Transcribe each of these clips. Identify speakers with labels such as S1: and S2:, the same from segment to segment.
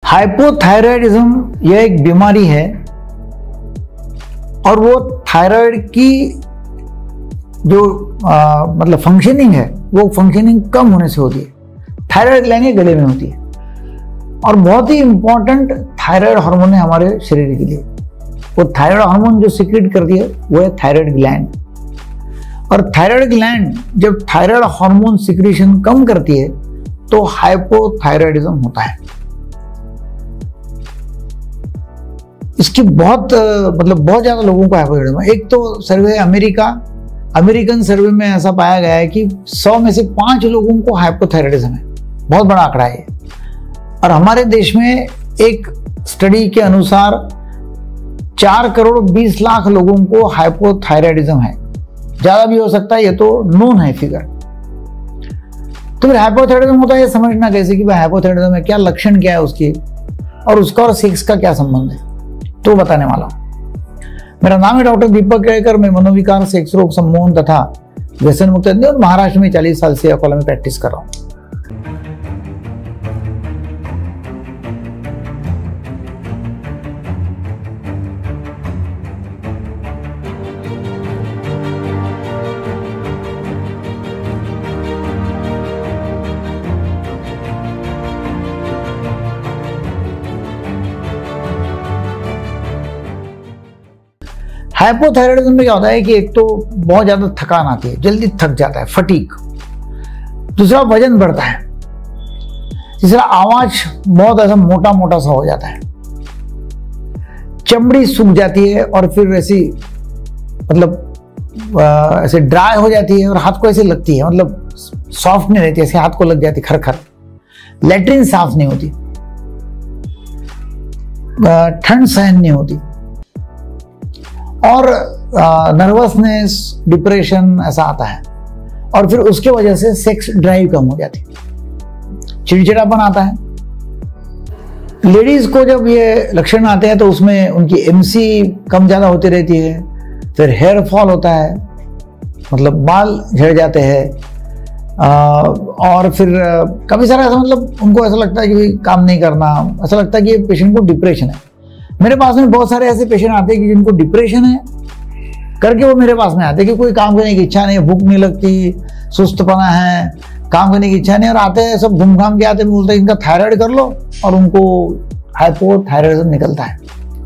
S1: Hypothyroidism यह एक बीमारी है और वो थायराइड की जो मतलब फंक्शनिंग है वो फंक्शनिंग कम होने से होती है। थायराइड ग्लैंड गले में होती है और बहुत ही इंपॉर्टेंट थायराइड हार्मोन है हमारे शरीर के लिए। वो थायराइड हार्मोन जो सीक्रेट करती है वो है थायराइड ग्लैंड। और थायराइड ग्लैंड जब थायराइड हार्मोन सीक्रेशन कम करती है तो हाइपोथायराइडिज्म होता है। इसकी बहुत ज्यादा लोगों को हाइपोथायराइडिज्म। एक तो सर्वे अमेरिकन सर्वे में ऐसा पाया गया है कि 100 में से 5 लोगों को हाइपोथायराइडिज्म है। बहुत बड़ा आंकड़ा है। और हमारे देश में एक स्टडी के अनुसार 4 करोड़ 20 लाख लोगों को हाइपोथायराइडिज्म है। ज्यादा भी हो सकता है, ये तो नोन है फिगर। तो फिर हाइपोथायराइडिज्म होता है, ये समझना कैसे कि भाई हाइपोथायराइडिज्म है, क्या लक्षण क्या है उसकी और उसका और सेक्स का क्या संबंध है, तो बताने वाला हूं। मेरा नाम है डॉक्टर दीपक केळकर। मैं मनोविकार, सेक्स रोग, सम्मोहन तथा व्यसन मुक्त और महाराष्ट्र में 40 साल से अकोला में प्रैक्टिस कर रहा हूं। हाइपोथायराइडिज्म में क्या होता है कि एक तो बहुत ज्यादा थकान आती है, जल्दी थक जाता है, फटीग। दूसरा वजन बढ़ता है। तीसरा आवाज बहुत ऐसा मोटा मोटा सा हो जाता है। चमड़ी सूख जाती है और फिर ऐसी ऐसे ड्राई हो जाती है और हाथ को ऐसे लगती है, मतलब सॉफ्ट नहीं रहती, ऐसे हाथ को लग जाती खरखर। लैट्रिन साफ नहीं होती, ठंड सहन नहीं होती और नर्वसनेस, डिप्रेशन ऐसा आता है। और फिर उसके वजह से सेक्स ड्राइव कम हो जाती है, चिड़चिड़ापन आता है। लेडीज को जब ये लक्षण आते हैं तो उसमें उनकी एमसी कम ज्यादा होती रहती है। फिर हेयर फॉल होता है, मतलब बाल झड़ जाते हैं। और फिर काफी सारा ऐसा, मतलब उनको ऐसा लगता है कि काम नहीं करना, ऐसा लगता है कि पेशेंट को डिप्रेशन है। मेरे पास में बहुत सारे ऐसे पेशेंट आते हैं कि जिनको डिप्रेशन है करके वो मेरे पास में आते हैं कि कोई काम करने की इच्छा नहीं, भूख नहीं लगती, सुस्तपना है, काम करने की इच्छा नहीं, और आते हैं सब घूम घाम के आते हैं, बोलते हैं इनका थायराइड कर लो और उनको हाइपोथायराइडिज्म निकलता है।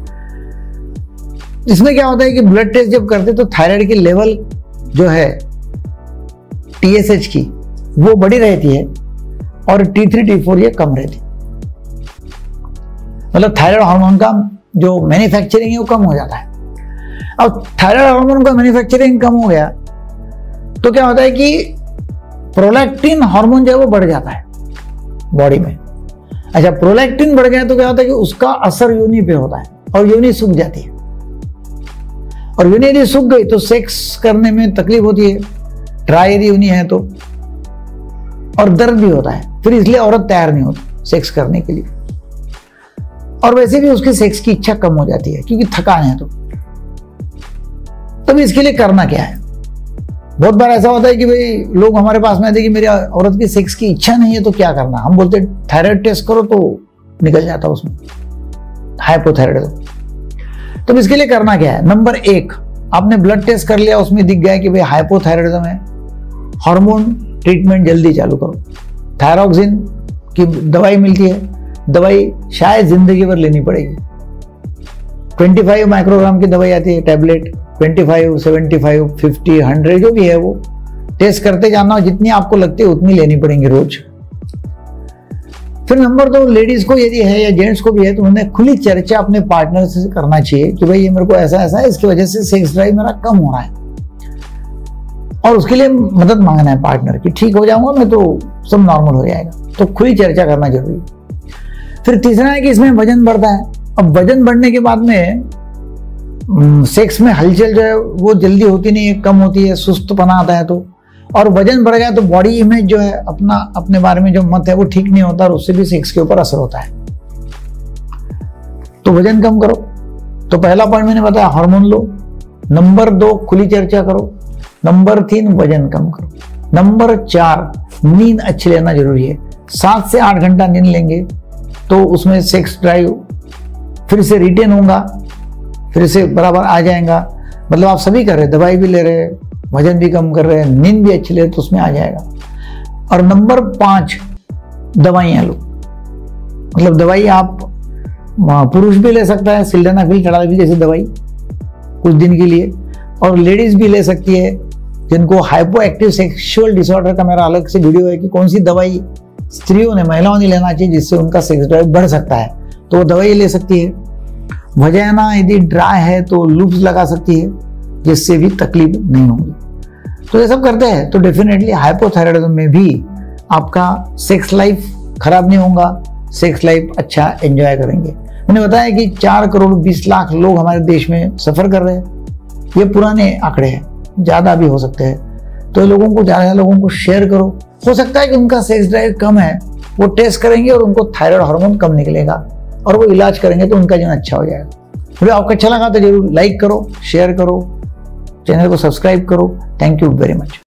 S1: इसमें क्या होता है कि ब्लड टेस्ट जब करते तो थायराइड की लेवल जो है TSH की वो बड़ी रहती है और T3 T4 ये कम रहती है। मतलब थायराइड हार्मोन का जो मैन्युफैक्चरिंग है वो कम हो जाता है। अब थायराइड हार्मोन का मैन्युफैक्चरिंग कम हो गया तो क्या होता है कि प्रोलैक्टिन हार्मोन जो है वो बढ़ जाता है बॉडी में। अच्छा, प्रोलैक्टिन बढ़ गया तो क्या होता है कि उसका असर योनि पे होता है और योनि सूख जाती है। और योनि यदि सूख गई तो सेक्स करने में तकलीफ होती है, ड्राई यदि योनि है तो, और दर्द भी होता है। फिर इसलिए औरत तैयार नहीं होती सेक्स करने के लिए, और वैसे भी उसकी सेक्स की इच्छा कम हो जाती है क्योंकि थकान है। तो तब इसके लिए करना क्या है? बहुत बार ऐसा होता है कि भाई लोग हमारे पास में आते हैं कि मेरी औरत की सेक्स की इच्छा नहीं है तो क्या करना। हम बोलते थायराइड टेस्ट करो तो निकल जाता उसमें हाइपोथायराइडिज्म। तब इसके लिए करना क्या है? नंबर 1, आपने ब्लड टेस्ट कर लिया, उसमें दिख गया कि भाई हाइपोथायराइडिज्म है, हार्मोन ट्रीटमेंट जल्दी चालू करो। थायरॉक्सिन की दवाई मिलती है, दवाई शायद जिंदगी भर लेनी पड़ेगी। 25 माइक्रोग्राम की दवाई आती है, टैबलेट 25, 75, 50, 100 जो भी है वो टेस्ट करते जाना, जितनी आपको लगती है उतनी लेनी पड़ेंगी रोज। फिर नंबर 2, लेडीज को यदि है या जेंट्स को भी है तो उन्हें खुली चर्चा अपने पार्टनर से करना चाहिए कि भाई ये मेरे को ऐसा ऐसा है, इसकी वजह से सेक्स ड्राइव मेरा कम हो रहा है, और उसके लिए मदद मांगना है पार्टनर की। ठीक हो जाऊंगा मैं तो सब नॉर्मल हो जाएगा। तो खुली चर्चा करना जरूरी है। फिर तीसरा है कि इसमें वजन बढ़ता है। अब वजन बढ़ने के बाद में सेक्स में हलचल जो है वो जल्दी होती नहीं है, कम होती है, सुस्तपना आता है। तो और वजन बढ़ गया तो बॉडी इमेज जो है अपने बारे में जो मत है वो ठीक नहीं होता और उससे भी सेक्स के ऊपर असर होता है। तो वजन कम करो। तो पहला पॉइंट मैंने बताया, हार्मोन लो। नंबर 2, खुली चर्चा करो। नंबर 3, वजन कम करो। नंबर 4, नींद अच्छी लेना जरूरी है। 7 से 8 घंटा नींद लेंगे तो उसमें सेक्स ड्राइव फिर से रिटेन होगा, फिर से बराबर आ जाएगा। मतलब आप सभी कर रहे हैं, दवाई भी ले रहे हैं, वजन भी कम कर रहे हैं, नींद भी अच्छी ले रहे, तो उसमें आ जाएगा। और नंबर 5, दवाइयाँ लो। मतलब दवाई आप पुरुष भी ले सकता है, सिल्डेनाफिल टडाफिल जैसी दवाई कुछ दिन के लिए, और लेडीज भी ले सकती है जिनको हाइपो एक्टिव सेक्सुअल डिसऑर्डर का मेरा अलग से वीडियो है कि कौन सी दवाई स्त्रियों ने, महिलाओं ने लेना चाहिए जिससे उनका सेक्स ड्राइव बढ़ सकता है, तो वो दवाई ले सकती है। वजाइना यदि ड्राई है तो लूप्स लगा सकती है जिससे भी तकलीफ नहीं होगी। तो ये सब करते हैं तो डेफिनेटली हाइपोथायराइडिज्म में भी आपका सेक्स लाइफ खराब नहीं होगा, सेक्स लाइफ अच्छा एंजॉय करेंगे। मैंने बताया कि 4 करोड़ 20 लाख लोग हमारे देश में सफर कर रहे हैं। ये पुराने आंकड़े हैं, ज़्यादा भी हो सकते हैं। तो लोगों को, ज़्यादा लोगों को शेयर करो। हो सकता है कि उनका सेक्स ड्राइव कम है, वो टेस्ट करेंगे और उनको थायराइड हार्मोन कम निकलेगा और वो इलाज करेंगे तो उनका जीवन अच्छा हो जाएगा। वीडियो आपको अच्छा लगा तो जरूर लाइक करो, शेयर करो, चैनल को सब्सक्राइब करो। Thank you very much.